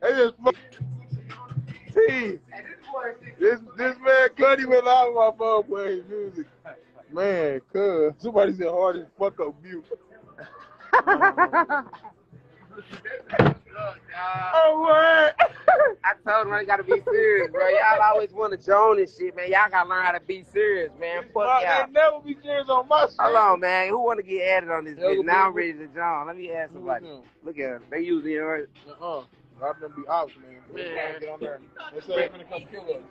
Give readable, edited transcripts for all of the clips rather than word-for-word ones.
just see this man Cuddy went out of my phone playing music. Man, cuz somebody said hard as fuck up mute. Oh what? I told him I gotta be serious, bro. Y'all always want to join and shit, man. Y'all gotta learn how to be serious, man. Fuck y'all. They never be serious on my shit. Hold on, man. Who want to get added on this bitch? Now I'm ready to join. Let me ask somebody. Look at them. They using it, right? A lot of them be ops, man. Get on there. They say they're gonna come kill us.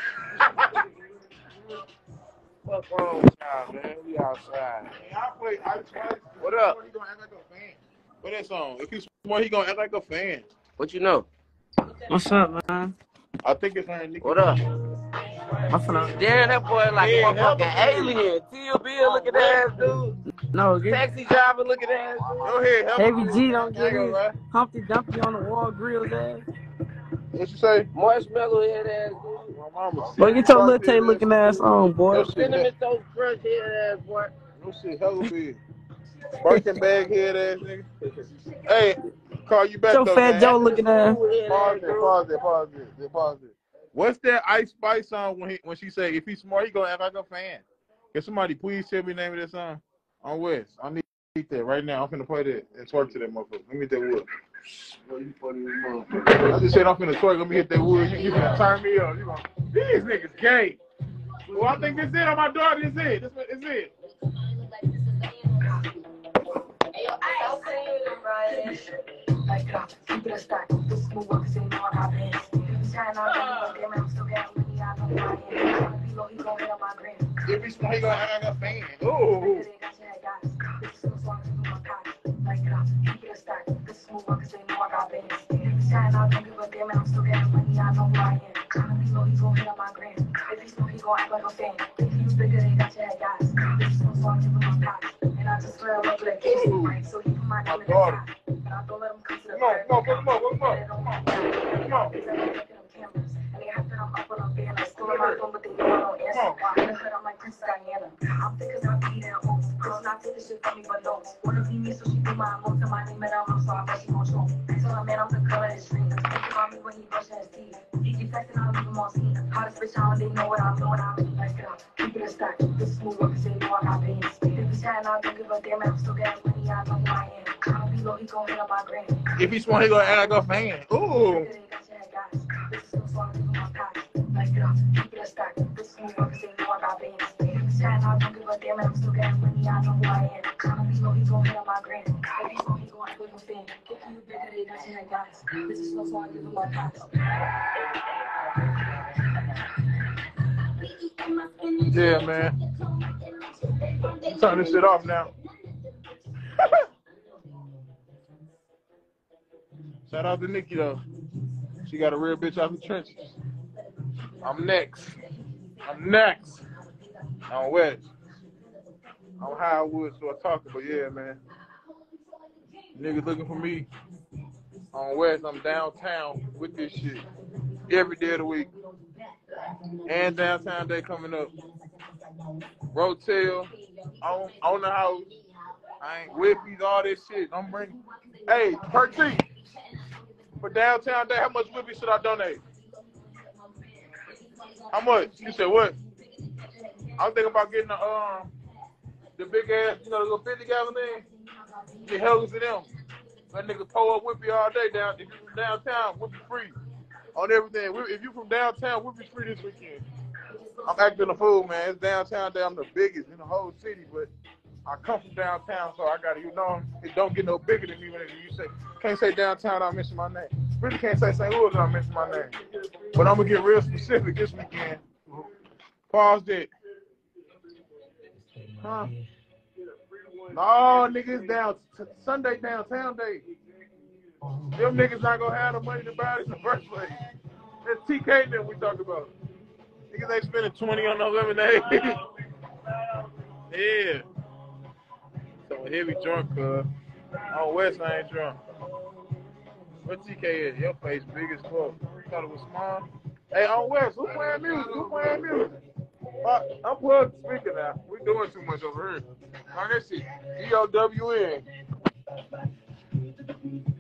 What's wrong with y'all, man? We outside. I play Ice Spice. What up? He gonna act like a fan. What that song? If he's smart, he gonna act like a fan. What you know? What's up, man? I think it's her. What up? Damn, that boy like a motherfucking alien. T.O. Bill looking ass dude. No, Taxi driver looking ass dude. Go ahead, Heavy G don't get his Humpty Dumpty on the wall grills ass. What you say? Marshmallow head ass dude. My mama. Boy, get your Lil Tay looking ass on, boy. Cinnamon Toast Crunch head ass boy. No shit, hella big. Birkin bag head ass nigga. Hey, call you back. Your though, Fat man. Joe looking ass. Pause it. What's that Ice Spice song when she say if he's smart, he gonna act like a fan? Can somebody please tell me the name of that song? On West. I need that right now. I'm finna play that and twerk to that motherfucker. Let me hit that wood. I just said I'm finna twerk. Let me hit that wood. You finna turn me up. You gonna, these niggas gay. Well, I think this is it on my daughter. This is it. This is it. If he's smart, he gonna act like a fan. Ooh. My daughter. Come on, put him up. If he's smart, he gonna act like a fan. Ooh. Yeah, man. Turn this shit off now. Shout out to Nikki though. She got a real bitch out the trenches. I'm next. I'm West. I'm Highwood, so I talk, but yeah, man. Niggas looking for me. On West, I'm downtown with this shit. Every day of the week. And downtown day coming up. Rotel, on the house. I ain't whippies, all this shit. I'm bringing. Hey, Percy. For downtown day, how much whippy should I donate? How much? You said what? I'm thinking about getting the big ass, the little 50 gallon thing. Get hells to them. That nigga pull up whippy all day down. If you from downtown, whippy free on everything. If you from downtown, whippy free this weekend. I'm acting a fool, man. It's downtown day. I'm the biggest in the whole city, but I come from downtown, so I gotta, it don't get no bigger than me when you say, can't say downtown, I mention my name. Really can't say St. Louis, I mention my name. But I'm gonna get real specific this weekend. Pause that. Huh? No, niggas down Sunday downtown day. Them niggas not gonna have the money to buy it in the first place. That's TK that we talk about. Niggas ain't spending 20 on no lemonade. Yeah. So heavy drunk, cuz. On West, I ain't drunk. What TK is? Your face big as fuck. You thought it was small? Hey, on West, who playing music? I'm plugged speaker now. We doing too much over here. On this shit. EOWN.